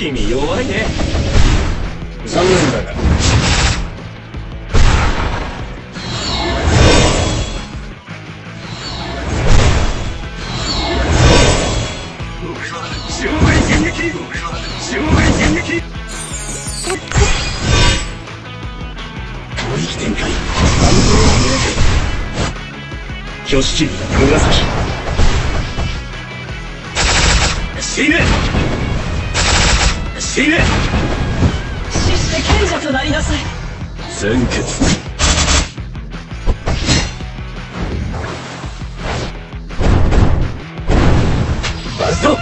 君弱いね。 残念だが。 正面現役。正面現役。 攻撃展開。 挙式紫。死ね。死ね。 死して賢者となりなさい。 全決。バスト。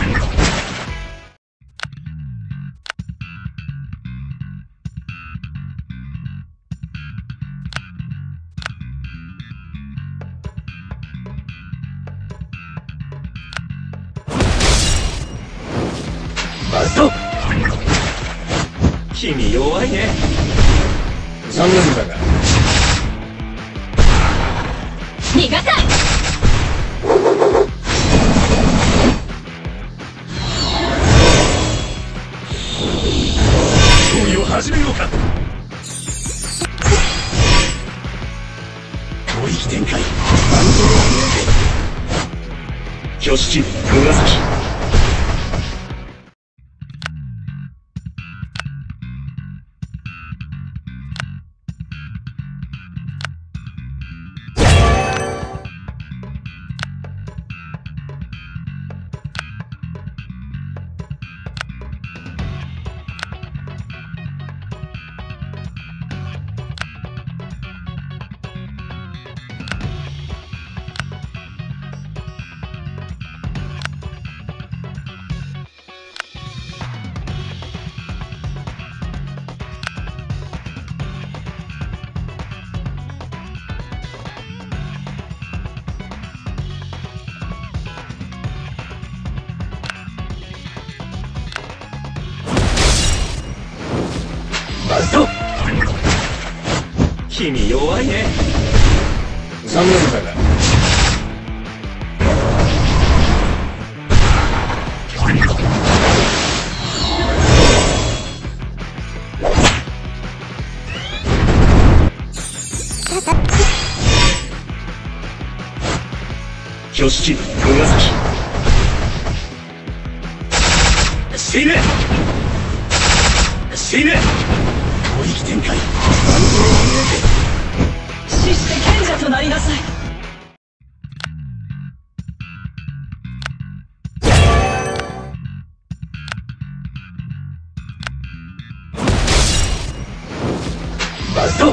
バスト。君弱いね。 残念だが。 逃がさい。 勝利を始めようか。 攻撃展開。 挙式紫。バスト。君弱いね。 残念だが。 挙式紫。死ね。死ね。 攻撃展開。 死して賢者となりなさい。 バスト。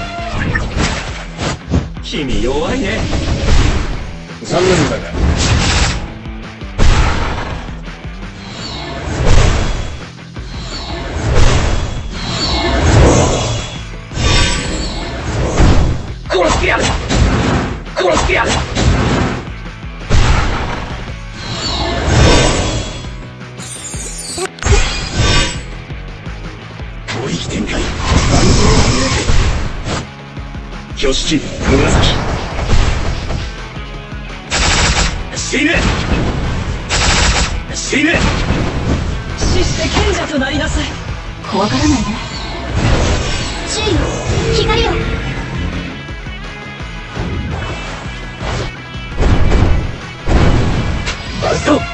君弱いね。 残念だが。 殺してやる。殺してやる。 攻撃展開。 挙式紫。死ね。死ね。 死して賢者となりなさい。怖がらないで。注意よ、光よ。 バスト。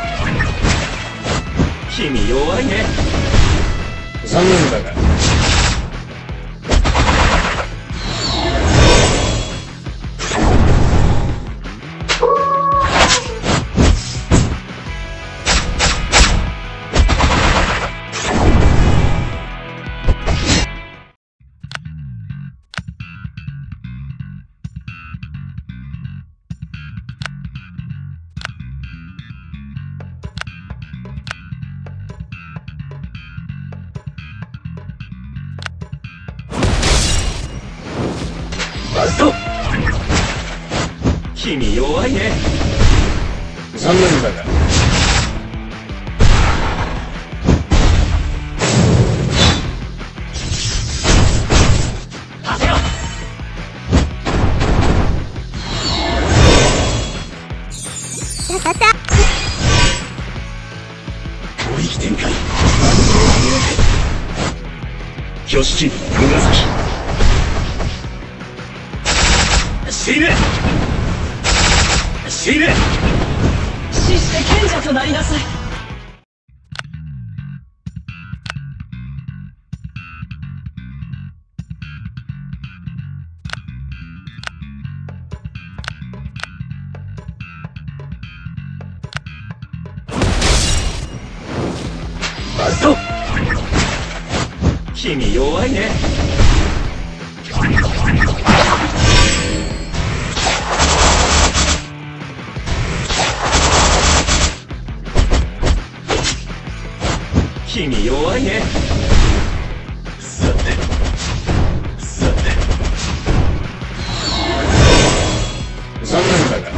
君弱いね。 残念だが。 バスト。君弱いね。 残念だが。 立てろ。 攻撃展開。 挙式紫死ね死ね死して賢者となりなさい。 バスト君弱いね君弱いねさてさて残念だが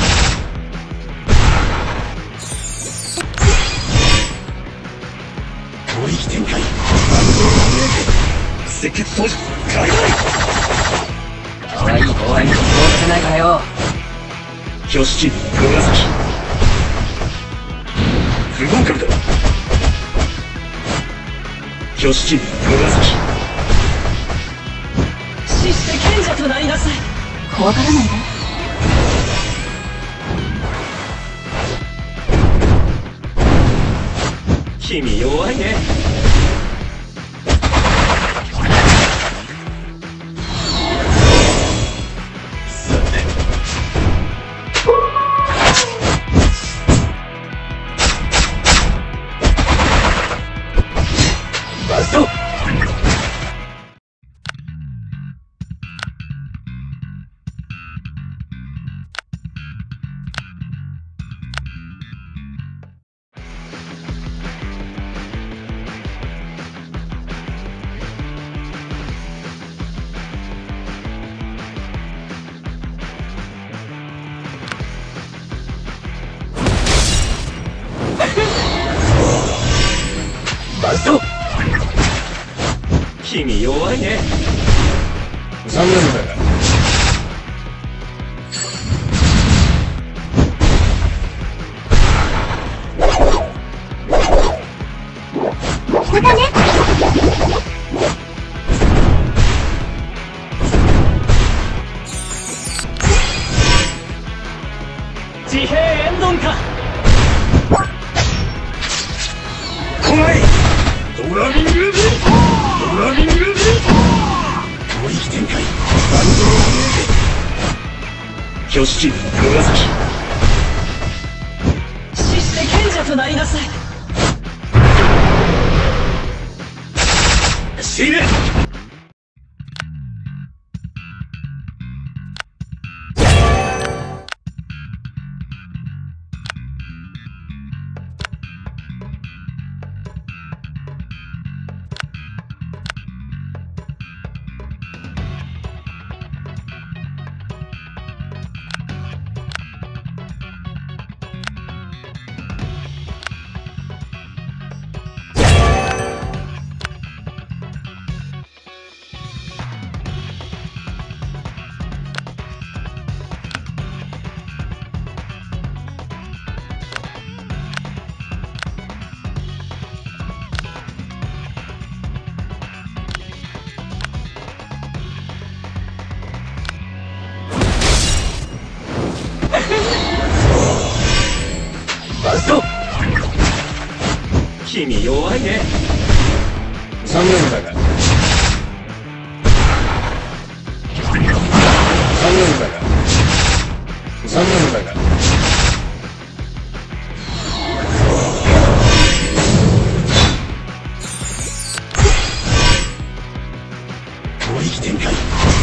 取引展開赤血掃除海外可愛い後輩にそうさせないからよ。 挙式紫不合格だ挙式紫死して賢者となりなさい。怖がらないで。 君弱いねさてバストバスト君弱いね残念だがまたね。 地平円頓か。 来ないドラミングビートドラミングビート取引展開バンドロ挙式紫死して賢者となりなさい。 死ねバスト君弱いね残念だが残念だが残念だが取引展開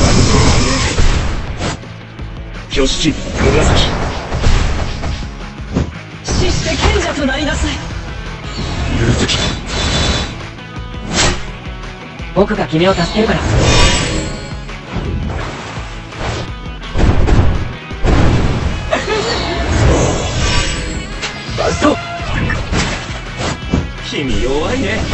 挙式紫死して賢者となりなさい。 許す気僕が君を助けるから。 バスト君弱いね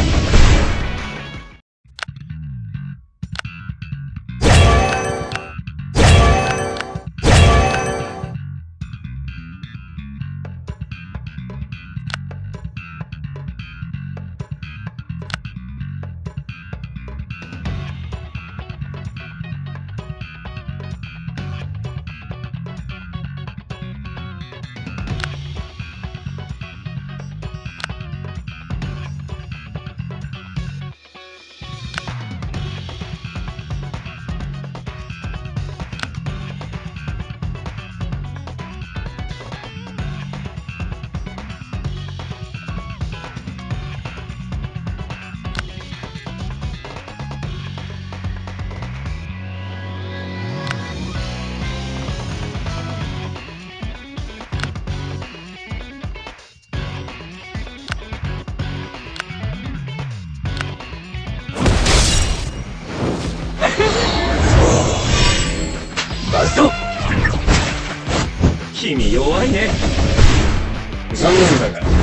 君弱いね。残念だが。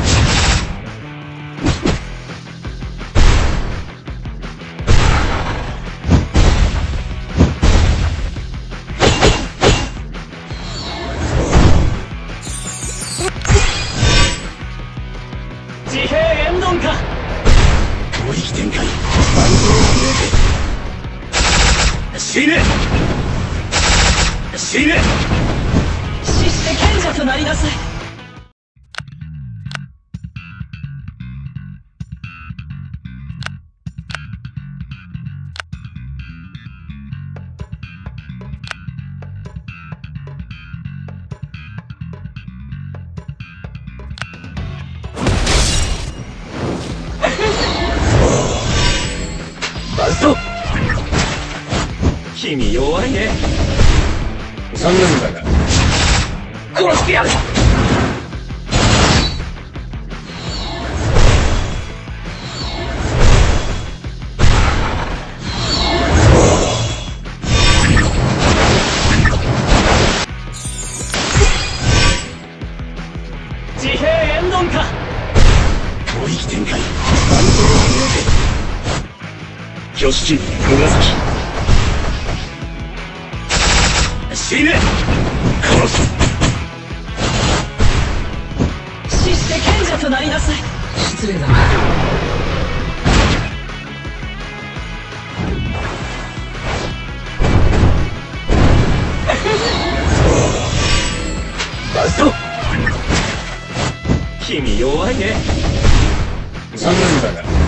自閉円丼か。 領域展開。死ね死ね。 死して賢者となりなさい。 バズト。君弱いね。残念だが。 殺してやる。自閉円丼か。 領域展開。挙式紫。死ね。殺す。 死して賢者となりなさい。失礼だな。 バズト。君弱いね。残念だが。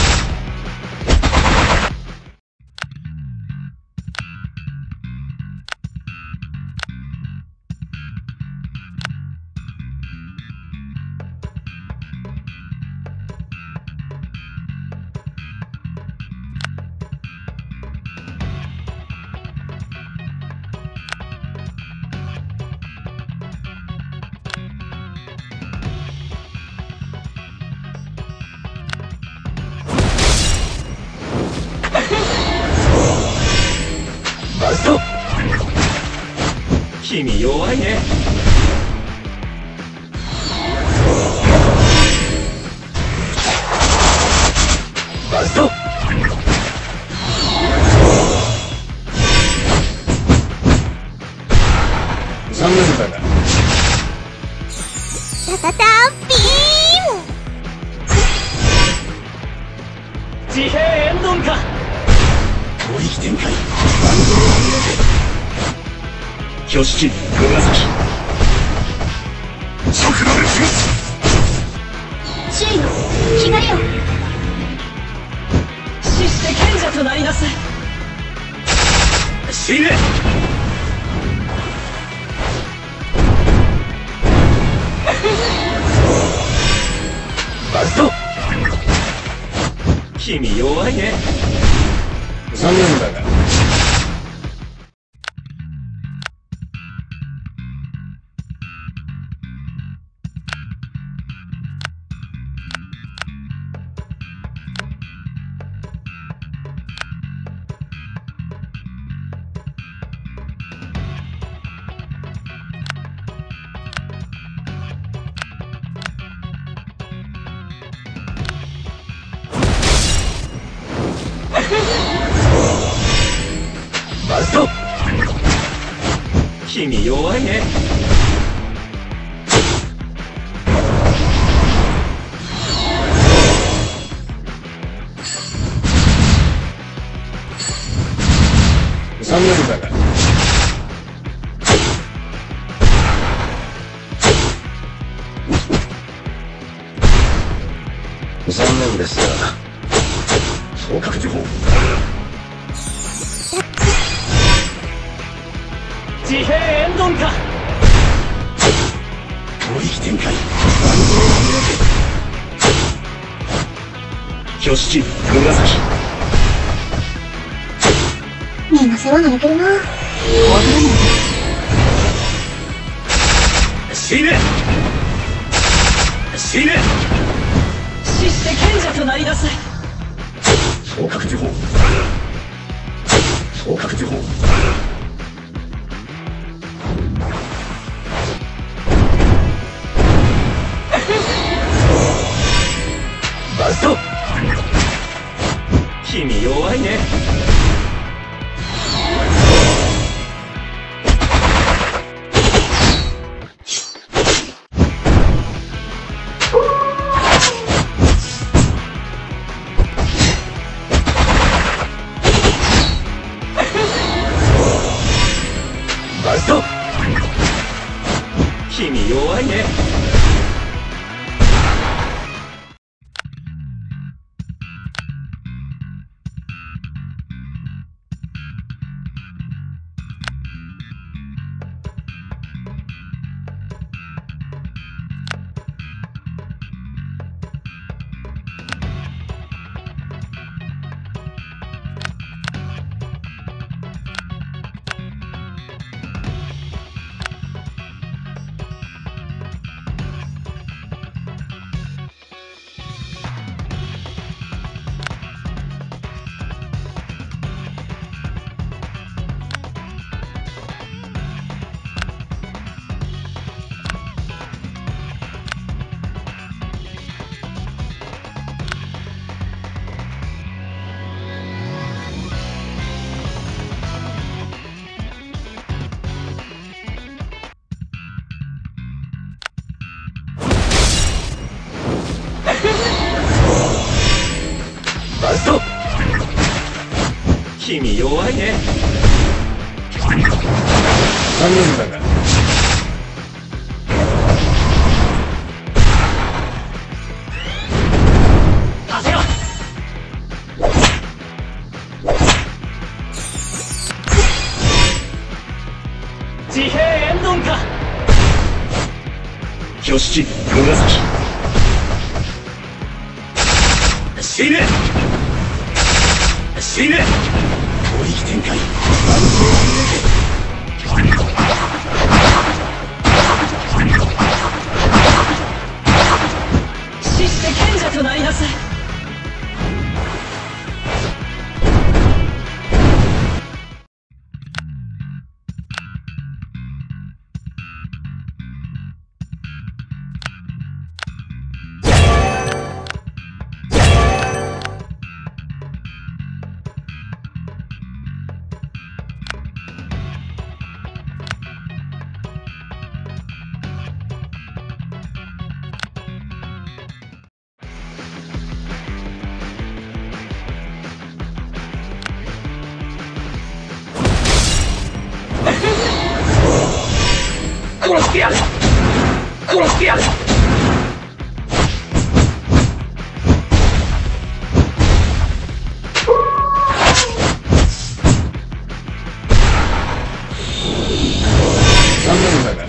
バズト。君弱いね。バズト。残念だが。 タタタンビーム。 自閉円丼か。 領域展開。挙式紫。桜で過ごす。 周囲の光を。 死して賢者となりなさい。 死ね。バズト。君弱いね。残念だが。バズト。君弱いね。残念だが。残念ですが。昇格時報。 自閉円丼か。 領域展開。挙式紫。 みんな世話が焼けるな。 死ね。死ね。 死して賢者となりなさい。 昇格時報。昇格時報。 スト。君弱いね。バスト。君弱いね。バスト。君弱いね。 残念だがさせろ。自閉円頓か。 挙式紫死ぬ。死ぬ。 攻撃展開。 死して賢者となりなさい。 殺してやる。殺してやる。 残念だが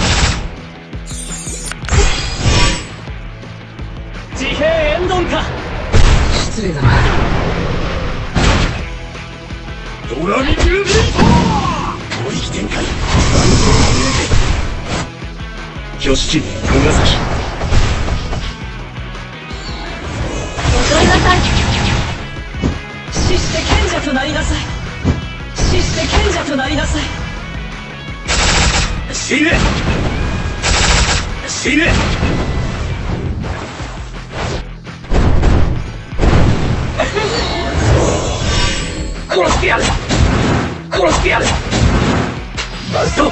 自閉円頓か。 失礼だな。 ドラミングビート攻撃展開。挙式紫踊りなさい。 死して賢者となりなさい。死して賢者となりなさい。 死ぬ。死ぬ。殺してやる。殺してやる。バスト。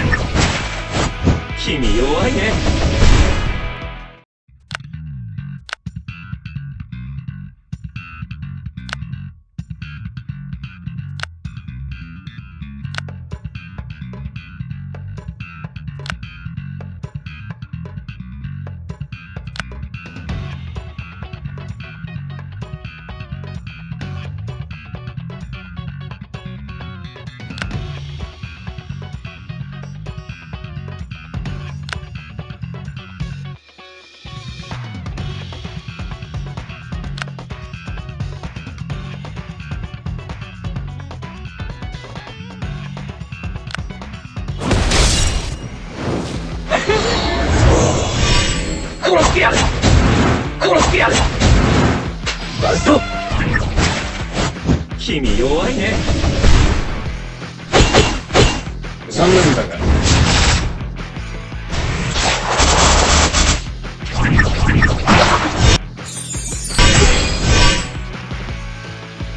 君弱いね。殺してやる。殺してやる。バスト。君弱いね。 残念だが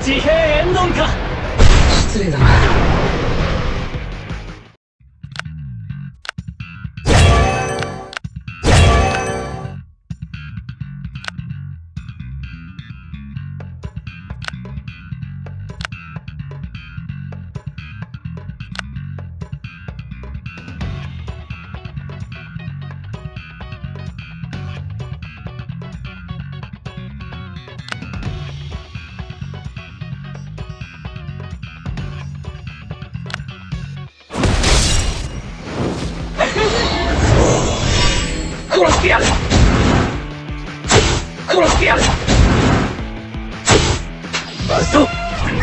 自閉円頓か。 失礼だな。 殺してやる。殺してやる。バスト。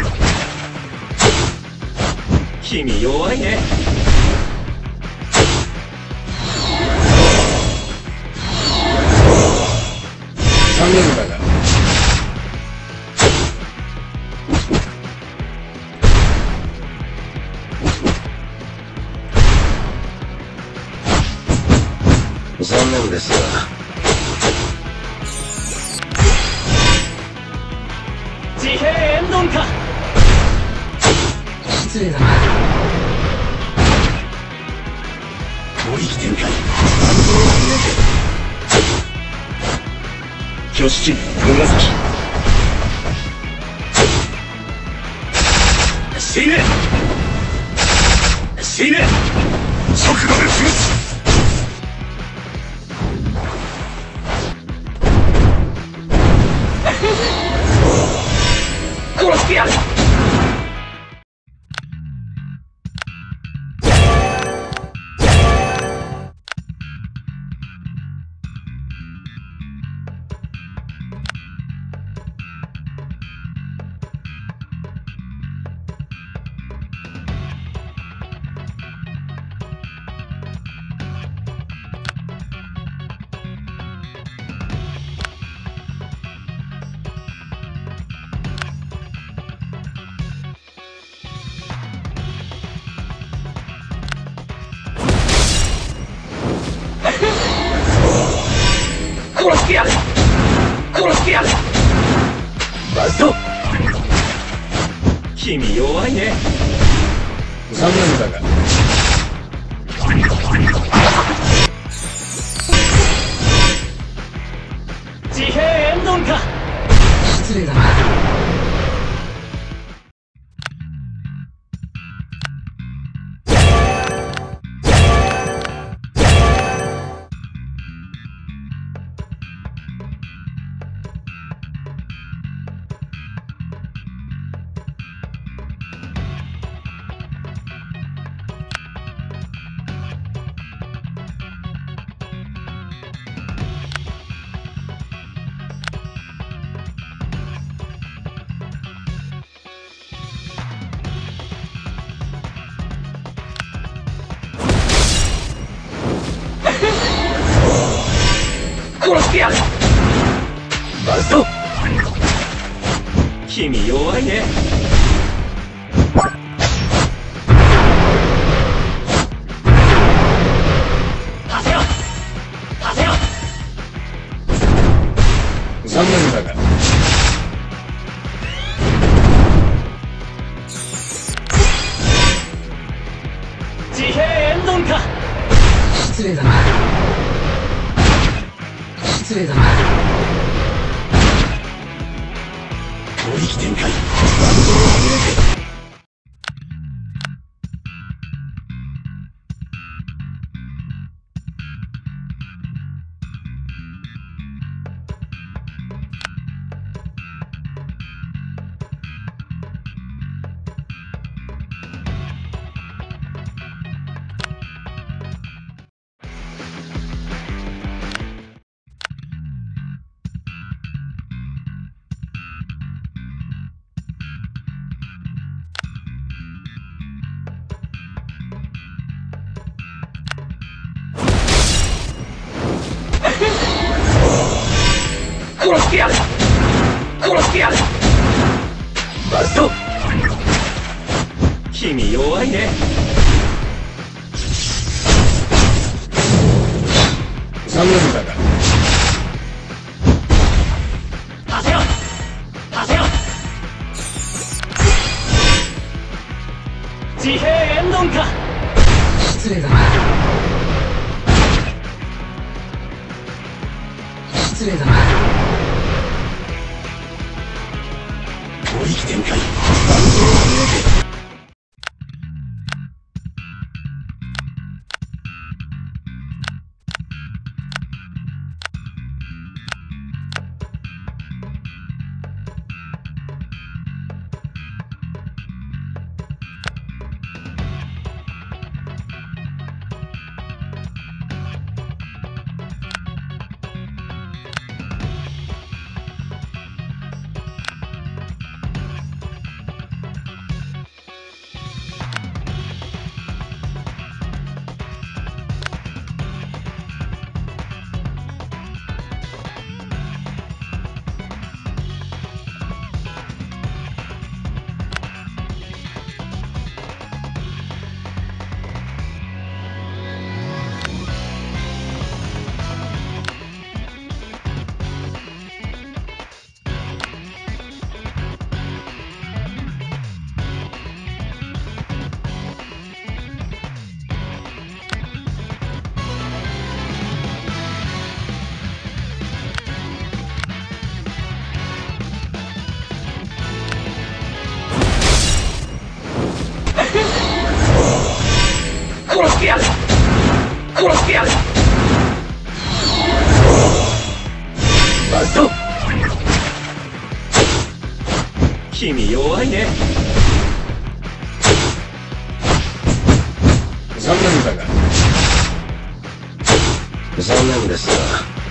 君弱いね。 残念だが残念ですが自閉円頓か。 失礼だな。 攻撃展開巨七紫死ね死ね速度で潰す殺してやる。殺してやる。殺してやる。バスト。君弱いね。 残念だが自閉円頓か。 失礼だな。 殺してやる。バスト。君弱いね。はせよはせよ。 残念だが自閉円頓か。 失礼だな。失礼だな。 攻撃展開殺してやる。殺してやる。バスト。君弱いね。 残念だがはせよはせよ。 自閉円頓か。 失礼だな。失礼だな。 攻撃展開。 殺してやる。殺してやる。バスト。君弱いね。 残念だが。残念ですが。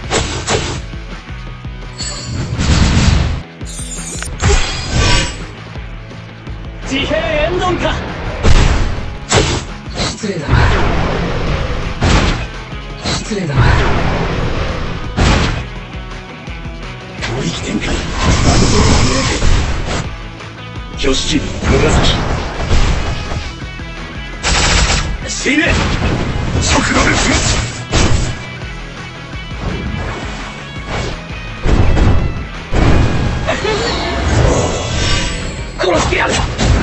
自閉円頓か。 失礼だな。失礼だな。 攻撃展開。 挙式紫。死ね。 速度で撃つ。 殺してやる。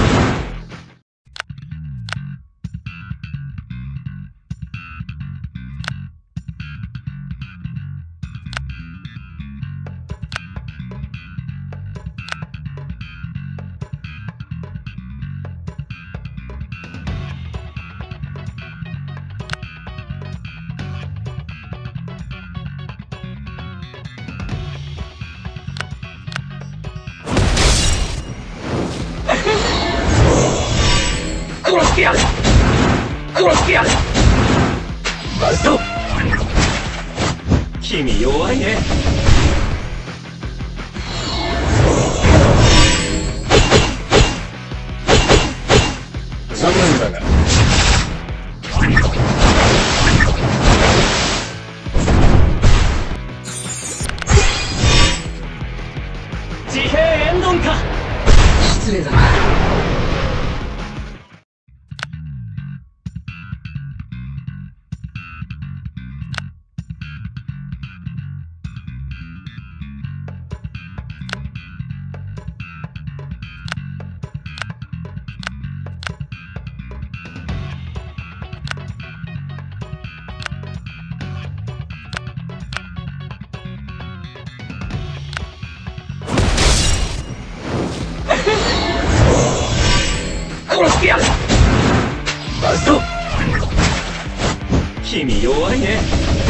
殺してやる。殺してやる。バスト。君弱いね。 残念だが。 自閉円頓か。 失礼だな。 殺してやる。バスト。君弱いね。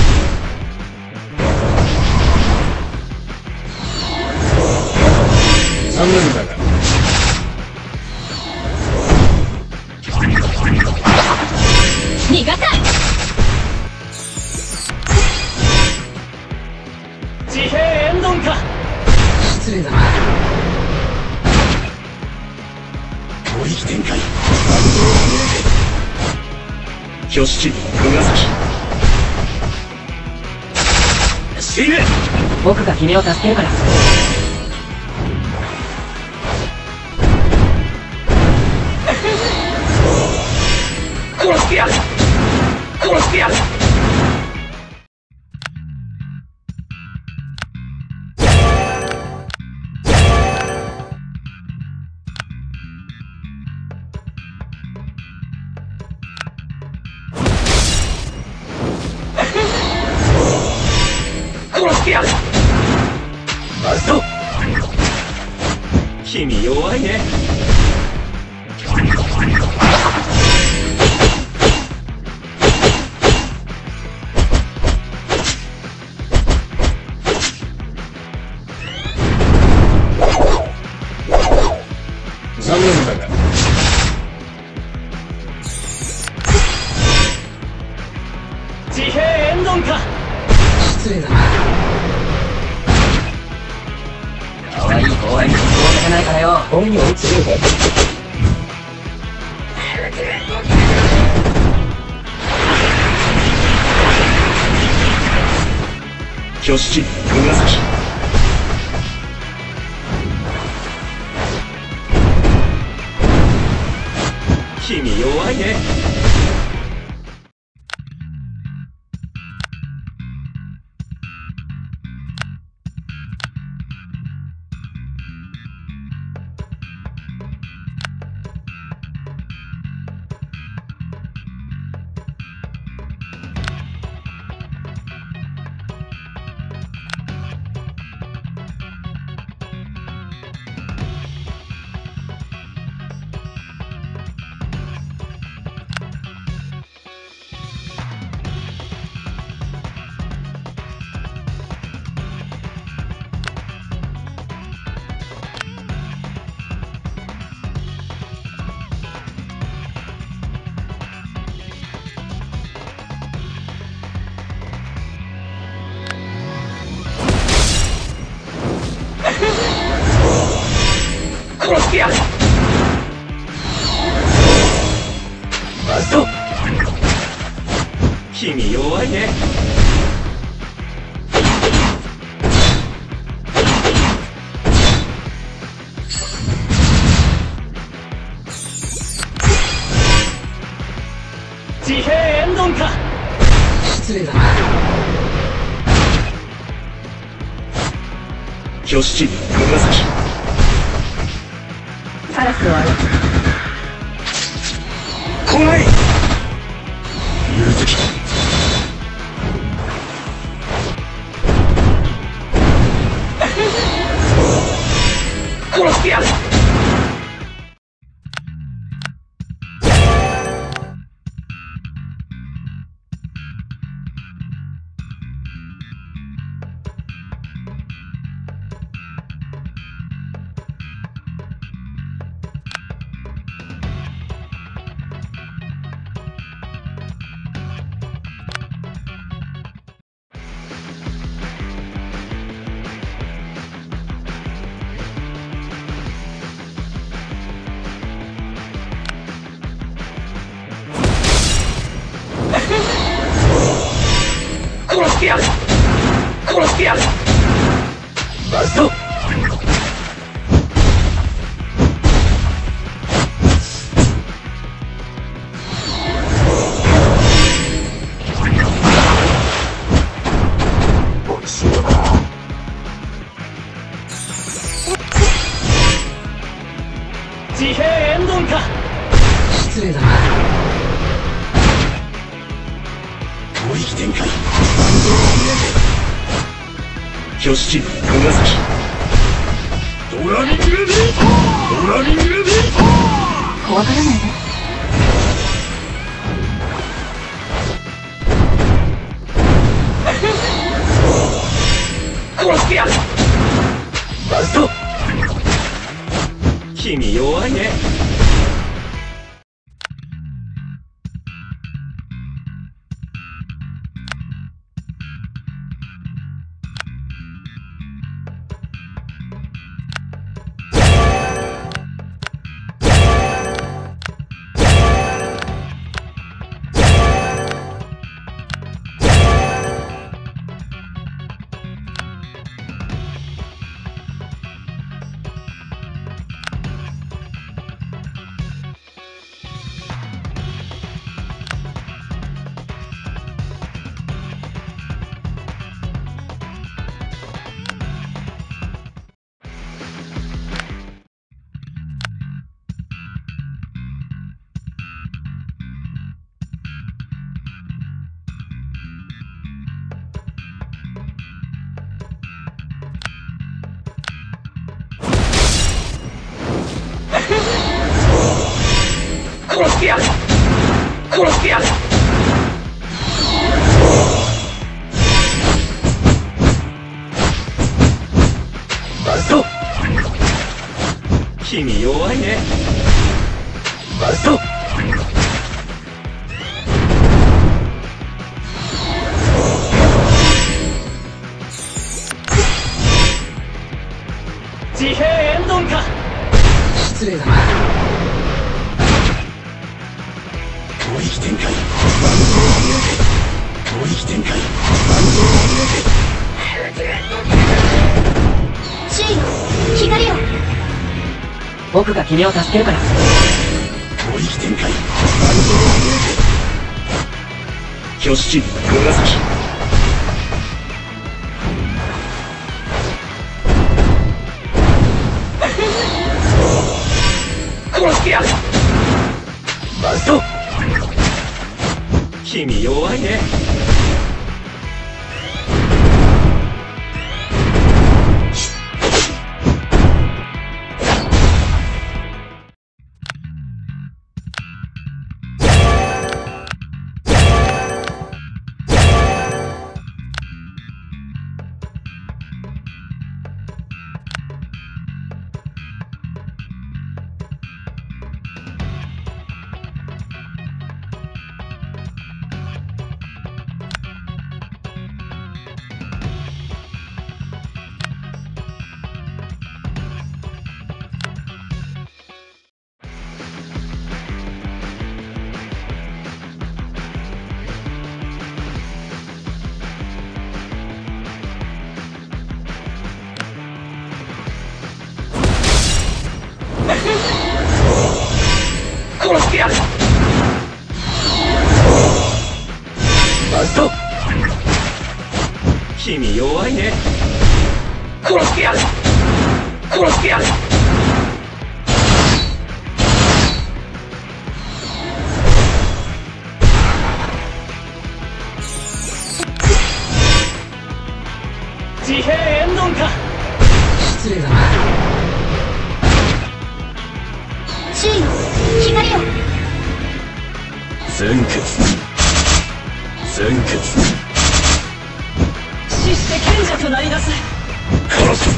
残念だが。 逃がさい。 自閉円頓か。 失礼だな。 攻撃展開。 挙式紫。死ね。 僕が君を助けるから。 殺してやる。殺してやる。 君弱いね。 残念だが地平円丼か。 失礼だな。可愛い公園に行けないからよ。 本人を強いか挙式長崎君弱いね。殺してやる。バスト。君弱いね。地平円丼か。 失礼だな。 挙式長崎カラスを歩く。 来ない言うとき殺してやる。殺してやる。殺してやる。バスト。地平円丼か。 失礼だな。 攻撃展開挙式長崎ドラミングレディドラミングレディ怖がらないで。 殺してやる。バスト。君弱いね。 殺してやる殺してやるバルト君弱いねバルト自閉エンドンか失礼だな攻撃展開バンドを見抜け攻撃展開バンドを見抜け注意よ光よ。 僕が君を助けるから攻撃展開バンドを見抜け挙式紫殺してやるバルト君弱いね殺してやるバルト君弱いね殺してやる殺してやる自閉エンドンか失礼だな注意よ光よ。 全決全決死して賢者となりなさい殺す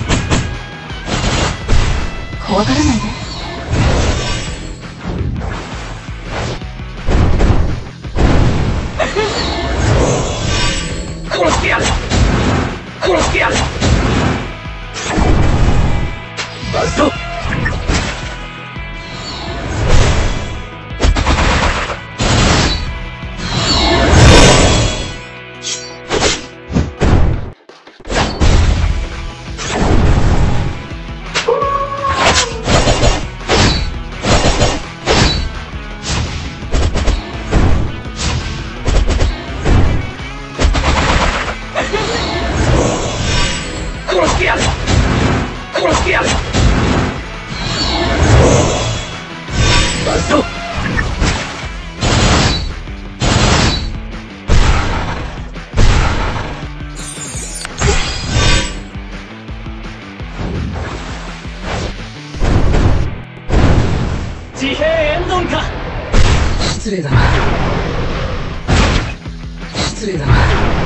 怖がらないで。 殺してやる殺してやるバルト殺してやる殺してやるバルト自閉エンドンか失礼だな失礼だな